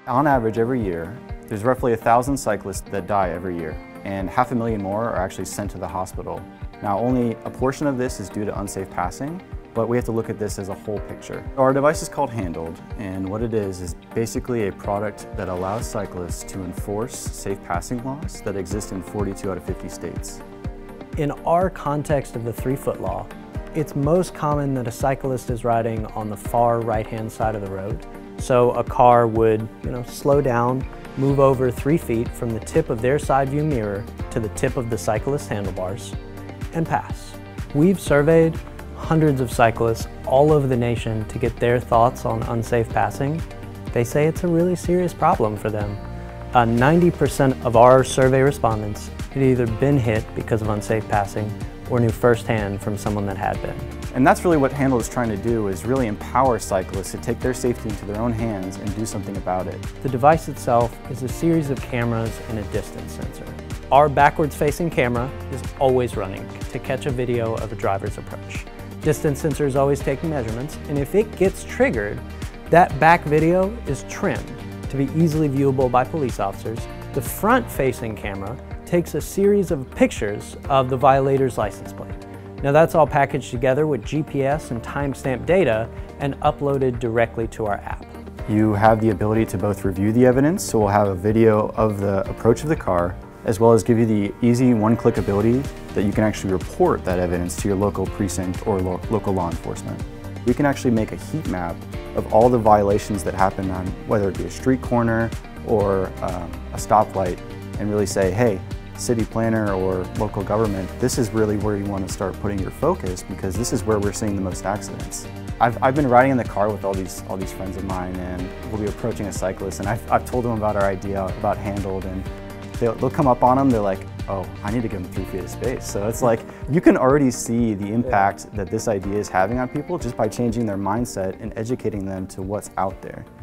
On average, every year, there's roughly 1,000 cyclists that die every year, and 500,000 more are actually sent to the hospital. Now, only a portion of this is due to unsafe passing, but we have to look at this as a whole picture. Our device is called Handled, and what it is basically a product that allows cyclists to enforce safe passing laws that exist in 42 out of 50 states. In our context of the 3-foot law, it's most common that a cyclist is riding on the far right-hand side of the road. So a car would, slow down, move over 3 feet from the tip of their side view mirror to the tip of the cyclist's handlebars and pass. We've surveyed hundreds of cyclists all over the nation to get their thoughts on unsafe passing. They say it's a really serious problem for them. 90% of our survey respondents had either been hit because of unsafe passing or knew firsthand from someone that had been. And that's really what Handled is trying to do, is really empower cyclists to take their safety into their own hands and do something about it. The device itself is a series of cameras and a distance sensor. Our backwards-facing camera is always running to catch a video of a driver's approach. Distance sensor is always taking measurements, and if it gets triggered, that back video is trimmed to be easily viewable by police officers. The front-facing camera takes a series of pictures of the violator's license plate. Now that's all packaged together with GPS and timestamp data and uploaded directly to our app. You have the ability to both review the evidence, so we'll have a video of the approach of the car, as well as give you the easy one-click ability that you can actually report that evidence to your local precinct or local law enforcement. We can actually make a heat map of all the violations that happen on whether it be a street corner or a stoplight, and really say, hey, city planner or local government, this is really where you want to start putting your focus, because this is where we're seeing the most accidents. I've been riding in the car with all these friends of mine, and we'll be approaching a cyclist, and I've told them about our idea about Handled, and they'll come up on them, they're like, oh, I need to give them 3 feet of space. So it's like, you can already see the impact that this idea is having on people just by changing their mindset and educating them to what's out there.